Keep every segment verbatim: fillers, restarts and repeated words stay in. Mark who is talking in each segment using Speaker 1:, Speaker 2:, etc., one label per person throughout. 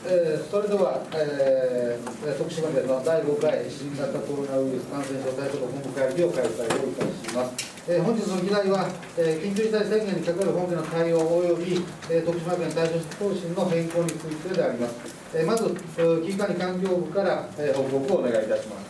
Speaker 1: えー、それでは、えー、徳島県のだいごかい新型コロナウイルス感染症対策本部会議を開催をいたします。えー、本日の議題は、えー、緊急事態宣言に関わる本件の対応及び、えー、徳島県対処方針の変更についてであります。えー、まず、危機管理環境部から、えー、報告をお願いいたします。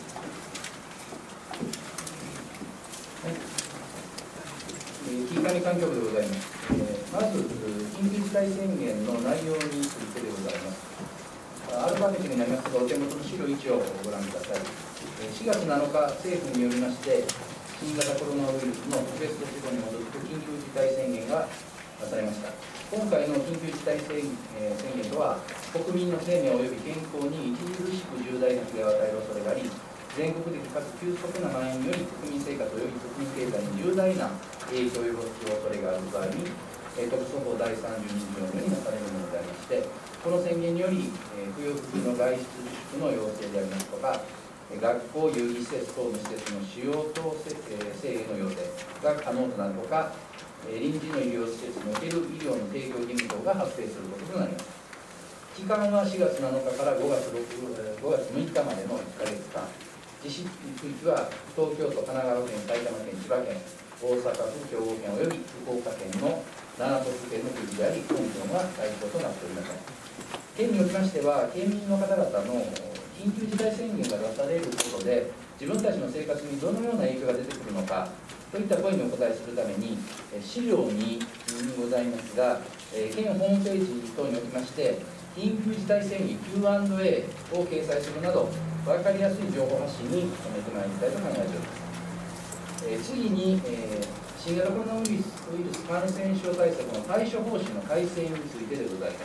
Speaker 2: 危機管理環境部でございます。えー、まず、緊急事態宣言の内容についてでございます。アルファベットになりますが、お手元の資料いちをご覧ください。しがつなのか、政府によりまして、新型コロナウイルスの特別措置法に基づく緊急事態宣言が出されました。今回の緊急事態宣言とは、国民の生命及び健康に著しく重大な被害を与える恐れがあり、全国的かつ急速な蔓延により国民生活及び国民経済に重大な影響を及ぼす恐れがある場合に、特措法だいさんじゅうに条になされるものでありまして、この宣言により、不要不急の外出自粛の要請でありますとか、学校、遊戯施設等の施設の使用等制限の要請が可能となるほか、臨時の医療施設における医療の提供義務等が発生することとなります。期間はしがつなのかからごがつむいかまでのいっかげつかん、実施区域は東京都、神奈川県、埼玉県、千葉県、大阪府、兵庫県および福岡県のなな都府県の区域であり、本県は対象となっておりません。県におきましては、県民の方々の緊急事態宣言が出されることで、自分たちの生活にどのような影響が出てくるのかといった声にお答えするために、資料にございますが、県ホームページ等におきまして、緊急事態宣言 キューアンドエー を掲載するなど、分かりやすい情報発信に努めてまいりたいと考えております。えー、次に、えー、新型コロナウイルス感染症対策の対処方針の改正についてでございます。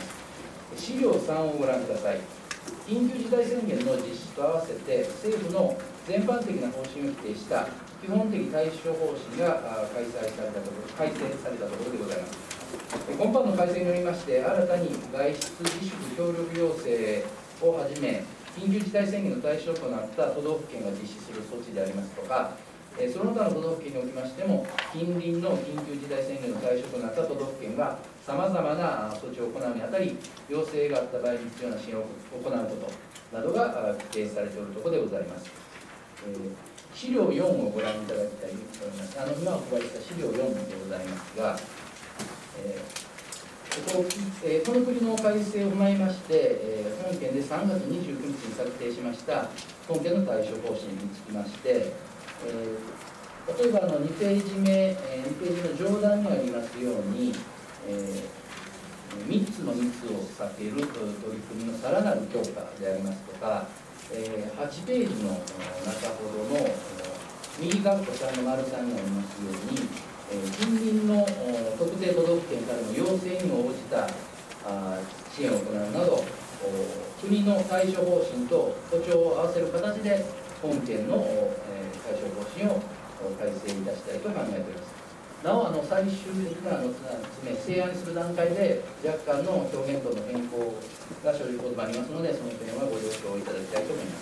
Speaker 2: 資料さんをご覧ください。緊急事態宣言の実施と合わせて、政府の全般的な方針を規定した基本的対処方針が開催されたところ、改正されたところでございます。今般の改正によりまして、新たに外出自粛協力要請をはじめ、緊急事態宣言の対象となった都道府県が実施する措置でありますとか、その他の都道府県におきましても、近隣の緊急事態宣言の対象となった都道府県がさまざまな措置を行うにあたり、要請があった場合に必要な支援を行うことなどが規定されているところでございます。えー、資料よんをご覧いただきたいと思います。あの今お配りした資料よんでございますが、えー、ここえー、この国の改正を踏まえまして、えー、本件でさんがつにじゅうくにちに策定しました本件の対処方針につきまして、えー、例えばあのにページ目、えー、にページの上段にありますように、えー、みっつの密を避ける取り組みのさらなる強化でありますとか、えー、はちページの中ほどの右側さんの丸さんにありますように、えー、近隣の特定都道府県からの要請に応じたあ支援を行うなど、国の対処方針と歩調を合わせる形で本件の、えー、対処方針を改正いたしたいと考えております。なお、あの最終的なあの成案にする段階で若干の表現等の変更が生じることもありますので、その点はご了承いただきたいと思います。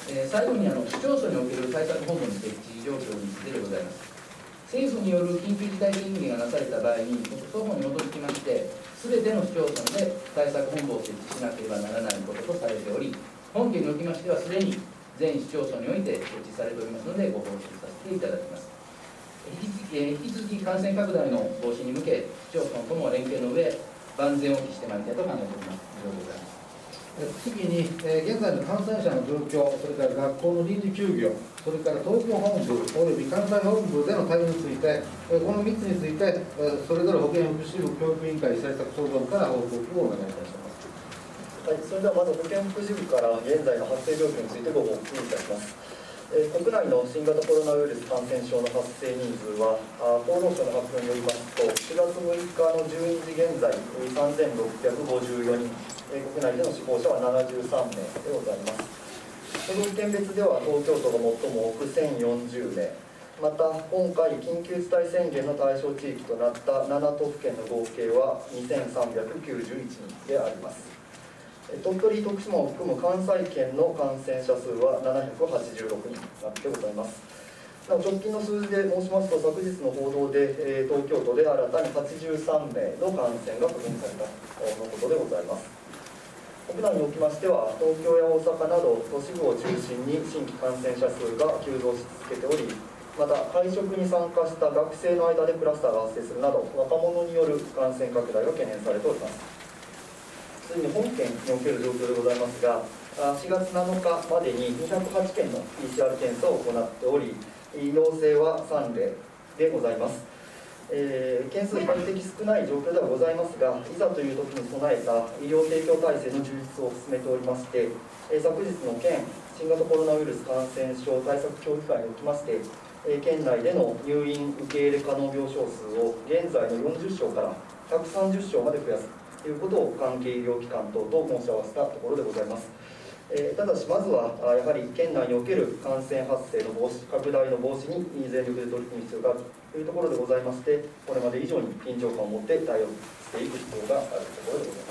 Speaker 2: えー、最後にあの市町村における対策本部の設置状況についてでございます。政府による緊急事態宣言がなされた場合に、特措法に基づきまして、すべての市町村で対策本部を設置しなければならないこととされており、本件におきましては、すでに全市町村において設置されておりますので、ご報告させていただきます。引き続き感染拡大の防止に向け、市町村とも連携の上、万全を期してまいりたいと考えております。以上でございます。
Speaker 1: 次に、えー、現在の感染者の状況、それから学校の臨時休業、それから東京本部および関西本部での対応について、えー、このみっつについて、えー、それぞれ保健福祉部教育委員会政策総合部から報告をお願いいたします。
Speaker 3: はい、それではまず保健福祉部から現在の発生状況についてご報告いたします。えー、国内の新型コロナウイルス感染症の発生人数は、あ厚労省の発表によりますと、しがつむいかのじゅうにじ現在、さんぜんろっぴゃくごじゅうよにん、えー、国内での死亡者はななじゅうさんめいでございます。都道府県別では東京都が最も多くせんよんじゅうめい、また今回緊急事態宣言の対象地域となったなな都府県の合計はにせんさんびゃくきゅうじゅういちにんであります。鳥取、徳島を含む関西圏の感染者数はななひゃくはちじゅうろくにんでございます。なお直近の数字で申しますと、昨日の報道で、えー、東京都で新たにはちじゅうさんめいの感染が確認されたとのことでございます。 国内におきましては、東京や大阪など都市部を中心に新規感染者数が急増し続けており、また会食に参加した学生の間でクラスターが発生するなど、若者による感染拡大が懸念されております。次に本県における状況でございますが、しがつなのかまでににひゃくはちけんの ピーシーアール 検査を行っており、陽性はさんれいでございます。えー、件数比較的少ない状況ではございますが、いざという時に備えた医療提供体制の充実を進めておりまして、えー、昨日の県新型コロナウイルス感染症対策協議会におきまして、えー、県内での入院受け入れ可能病床数を現在のよんじゅっしょうからひゃくさんじゅっしょうまで増やすということを関係医療機関等と申し合わせたところでございます。えー、ただし、まずはやはり県内における感染発生の防止、拡大の防止に全力で取り組む必要があるというところでございまして、これまで以上に緊張感を持って対応していく必要があるところでございます。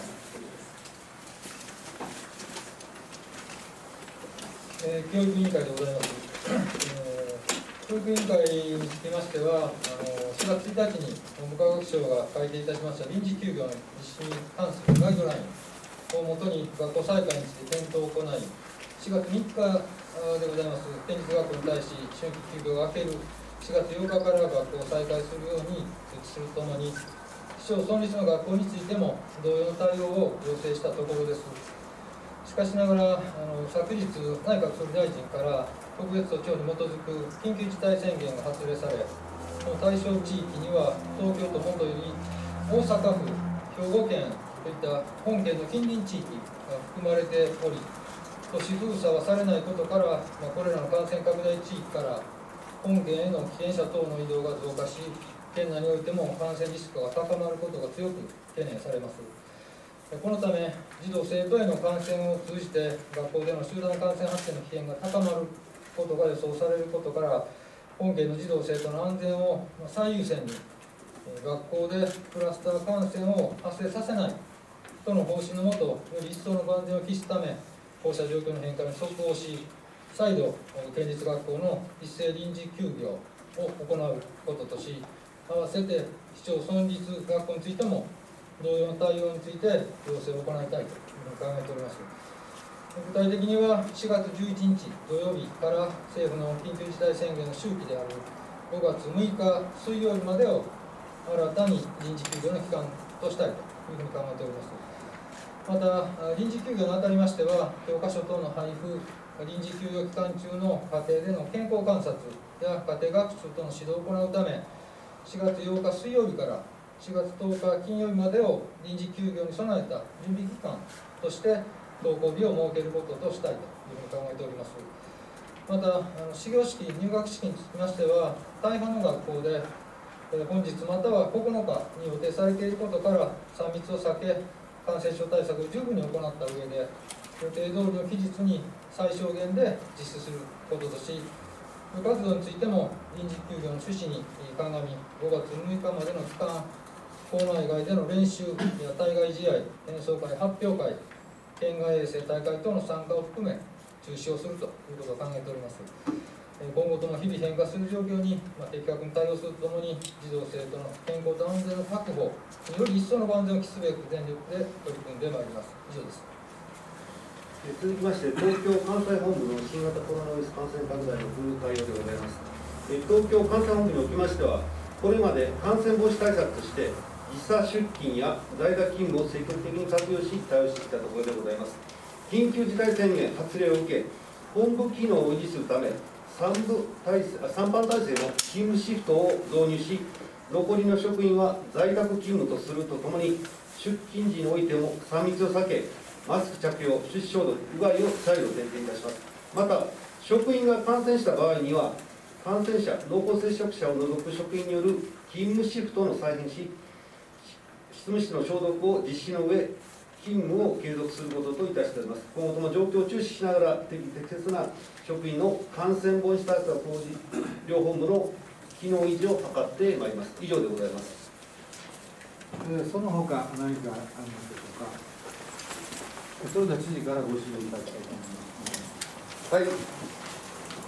Speaker 4: えー、教育委員会でございます。えー、教育委員会につきましては、あのしがつついたちに文部科学省が改定いたしました臨時休業の実施に関するガイドラインをもとに学校再開について検討を行い、しがつみっかでございます県立学校に対し春季休業が明けるしがつようかから学校を再開するように設置するとともに、市町村立の学校についても同様の対応を要請したところです。しかしながら、あの昨日、内閣総理大臣から特別措置法に基づく緊急事態宣言が発令され、その対象地域には東京都もとより大阪府、兵庫県といった本県の近隣地域が含まれており、都市封鎖はされないことから、まあ、これらの感染拡大地域から本県への危険者等の移動が増加し、県内においても感染リスクが高まることが強く懸念されます。このため、児童・生徒への感染を通じて、学校での集団感染発生の危険が高まることが予想されることから、本県の児童・生徒の安全を最優先に、学校でクラスター感染を発生させないとの方針のもと、より一層の万全を期すため、こうした状況の変化に即応し、再度、県立学校の一斉臨時休業を行うこととし、合わせて市町村立学校についても、同様の対応について要請を行いたいというふうに考えております。具体的にはしがつじゅういちにち土曜日から政府の緊急事態宣言の周期であるごがつむいか水曜日までを新たに臨時休業の期間としたいというふうに考えております。また、臨時休業にあたりましては、教科書等の配布、臨時休業期間中の家庭での健康観察や家庭学習との指導を行うため、しがつようか水曜日からしがつとおか金曜日までを臨時休業に備えた準備期間として登校日を設けることとしたいというふうに考えております。また、あの始業式、入学式につきましては、大半の学校で本日またはここのかに予定されていることからさん密を避け、感染症対策を十分に行った上で、予定通りの期日に最小限で実施することとし、部活動についても臨時休業の趣旨に鑑み、ごがつむいかまでの期間、校内外での練習や対外試合、演奏会、発表会、県外衛生大会等の参加を含め中止をするということを考えております。今後とも日々変化する状況に的確に対応するとともに、児童・生徒の健康と安全の確保により一層の万全を期すべく全力で取り組んでまいります。以上です。
Speaker 5: 続きまして、東京関西本部の新型コロナウイルス感染拡大の分類対応でございます。東京関西本部におきましては、これまで感染防止対策として、時差出勤や在宅勤務を積極的に活用し、対応してきたところでございます。緊急事態宣言発令を受け、本部機能を維持するため、さんぶ体制さんばん体制の勤務シフトを導入し、残りの職員は在宅勤務とするとともに、出勤時においてもさん密を避け、マスク着用、手指消毒、うがいを再度徹底いたします。また、職員が感染した場合には、感染者、濃厚接触者を除く職員による勤務シフトの再編し、執務室の消毒を実施の上、勤務を継続することといたしております。今後とも状況を注視しながら、適切な職員の感染防止対策講じ、両本部の機能維持を図ってまいります。以上でございます。
Speaker 1: その他、何かありますでしょうか。それでは知事からご指導いただきたいと思います。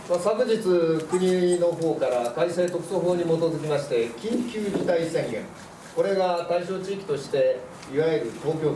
Speaker 6: はい、まあ、昨日、国の方から改正特措法に基づきまして、緊急事態宣言、これが対象地域として、いわゆる東京圏、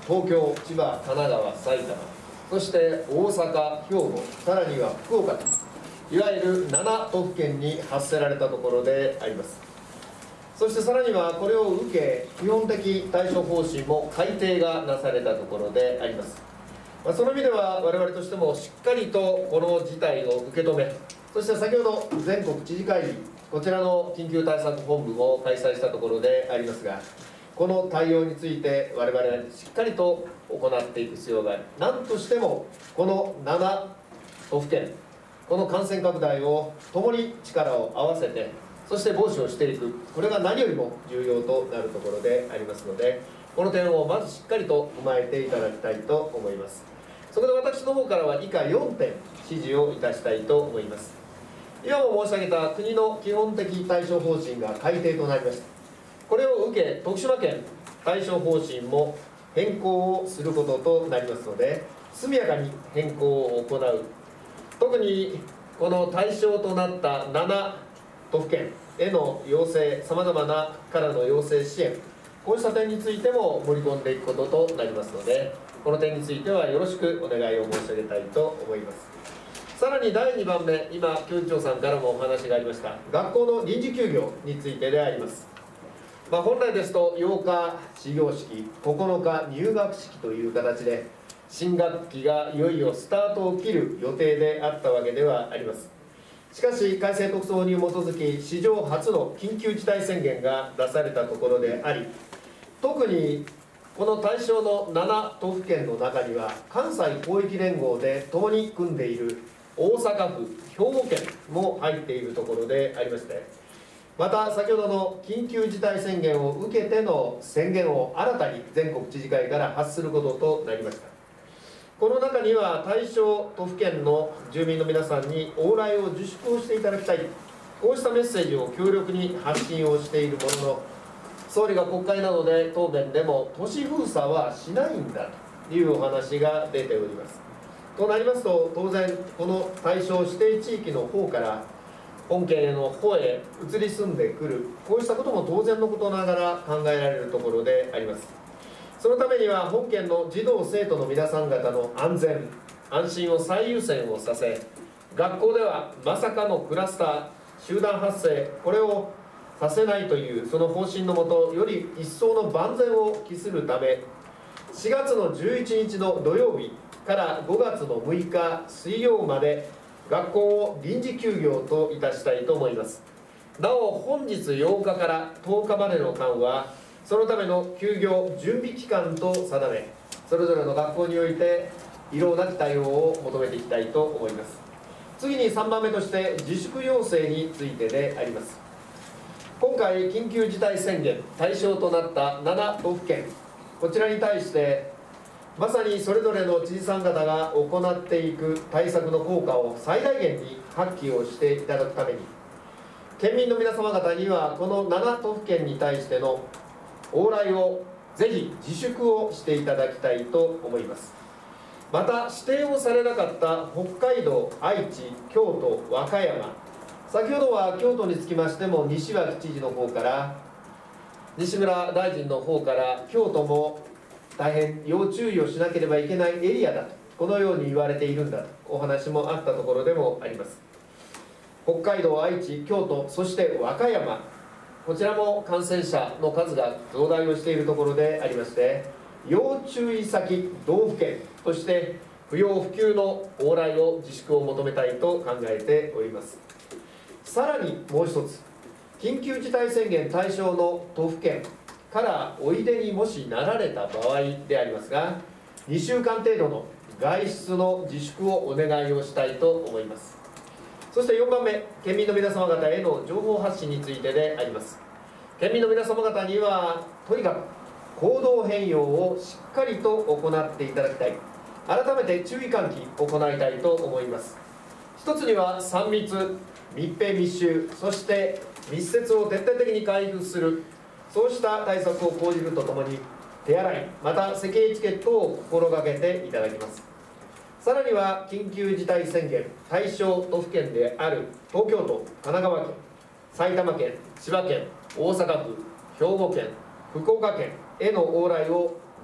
Speaker 6: 東京、千葉、神奈川、埼玉、そして大阪、兵庫、さらには福岡と、いわゆるなな都府県に発せられたところであります。そしてさらにはこれを受け、基本的対処方針も改定がなされたところであります。まあ、その意味では我々としてもしっかりとこの事態を受け止め、そして先ほど全国知事会議、こちらの緊急対策本部も開催したところでありますが、この対応について我々はしっかりと行っていく必要がある。何としてもこのなな都府県、この感染拡大を共に力を合わせて、そして防止をしていく、これが何よりも重要となるところでありますので、この点をまずしっかりと踏まえていただきたいと思います。そこで私の方からは以下よんてん指示をいたしたいと思います。今も申し上げた国の基本的対処方針が改定となりました。これを受け、徳島県対処方針も変更をすることとなりますので、速やかに変更を行う。特にこの対象となったなな都府県への要請、さまざまなからの要請支援、こうした点についても盛り込んでいくこととなりますので、この点についてはよろしくお願いを申し上げたいと思います。さらにだいにばんめ、今教育長さんからもお話がありました学校の臨時休業についてであります。まあ、本来ですとようか始業式、ここのか入学式という形で新学期がいよいよスタートを切る予定であったわけではあります。しかし改正特措法に基づき史上初の緊急事態宣言が出されたところであり、特にこの対象のなな都府県の中には関西広域連合で共に組んでいる大阪府、兵庫県も入っているところでありまして、また先ほどの緊急事態宣言を受けての宣言を新たに全国知事会から発することとなりました。この中には対象都府県の住民の皆さんに往来を自粛をしていただきたい、こうしたメッセージを強力に発信をしているものの、総理が国会などで答弁でも都市封鎖はしないんだというお話が出ております。となりますと、当然この対象指定地域の方から本県の方へ移り住んでくる、こうしたことも当然のことながら考えられるところであります。そのためには本県の児童生徒の皆さん方の安全安心を最優先をさせ、学校ではまさかのクラスター集団発生、これをさせないというその方針のもと、より一層の万全を期するため、しがつのじゅういちにちの土曜日からごがつのむいか水曜まで学校を臨時休業といたしたいと思います。なお本日ようかからとおかまでの間はそのための休業準備期間と定め、それぞれの学校において遺漏なき対応を求めていきたいと思います。次にさんばんめとして自粛要請についてであります。今回緊急事態宣言対象となったなな都府県、こちらに対してまさにそれぞれの知事さん方が行っていく対策の効果を最大限に発揮をしていただくために、県民の皆様方にはこのなな都府県に対しての往来をぜひ自粛をしていただきたいと思います。また指定をされなかった北海道、愛知、京都、和歌山、先ほどは京都につきましても西脇知事の方から、西村大臣の方から京都も大変要注意をしなければいけないエリアだと、このように言われているんだとお話もあったところでもあります。北海道、愛知、京都、そして和歌山、こちらも感染者の数が増大をしているところでありまして、要注意先道府県として不要不急の往来を自粛を求めたいと考えております。さらにもう一つ、緊急事態宣言対象の都府県からおいでにもしなられた場合でありますが、にしゅうかん程度の外出の自粛をお願いをしたいと思います。そしてよんばんめ、県民の皆様方への情報発信についてであります。県民の皆様方にはとにかく行動変容をしっかりと行っていただきたい、改めて注意喚起を行いたいと思います。一つにはさん密、密閉密集、そして密接を徹底的に回復する、そうした対策を講じるとともに手洗い、また咳エチケットを心がけていただきます。さらには緊急事態宣言対象都府県である東京都、神奈川県、埼玉県、千葉県、大阪府、兵庫県、福岡県への往来を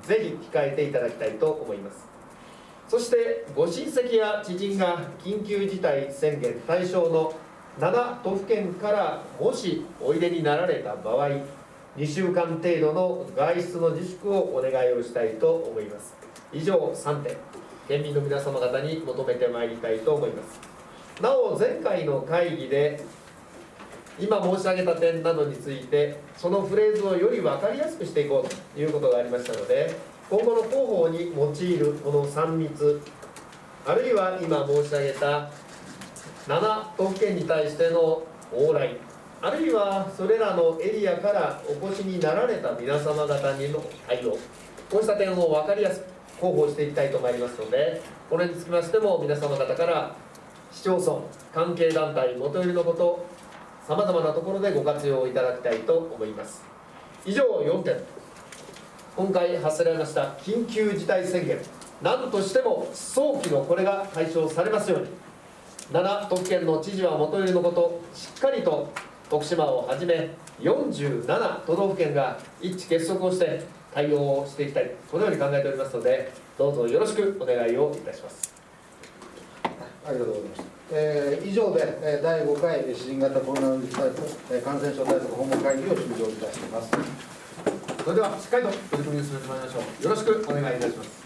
Speaker 6: ぜひ控えていただきたいと思います。そしてご親戚や知人が緊急事態宣言対象のなな都府県からもしおいでになられた場合、にしゅうかん程度の外出の自粛をお願いをしたいと思います。以上さんてん、県民の皆様方に求めてまいりたいと思います。なお前回の会議で今申し上げた点などについて、そのフレーズをより分かりやすくしていこうということがありましたので、今後の広報に用いるこのさん密、あるいは今申し上げたなな都府県に対しての往来、あるいはそれらのエリアからお越しになられた皆様方にの対応、こうした点を分かりやすく広報していきたいと思いますので、これにつきましても皆様方から市町村、関係団体、元寄りのこと、さまざまなところでご活用いただきたいと思います。以上よんてん、今回発せられました緊急事態宣言、何としても早期のこれが解消されますように、なな都府県の知事は元寄りのこと、しっかりと徳島をはじめよんじゅうなな都道府県が一致結束をして対応をしていきたい、このように考えておりますので、どうぞよろしくお願いをいたします。
Speaker 1: ありがとうございました。えー、以上で、えー、だいごかい新型コロナウイルス対策、えー、感染症対策本部会議を終了いたします。
Speaker 6: それではしっかりと取り組みを進めてまいりましょう。よろしくお願いいたします。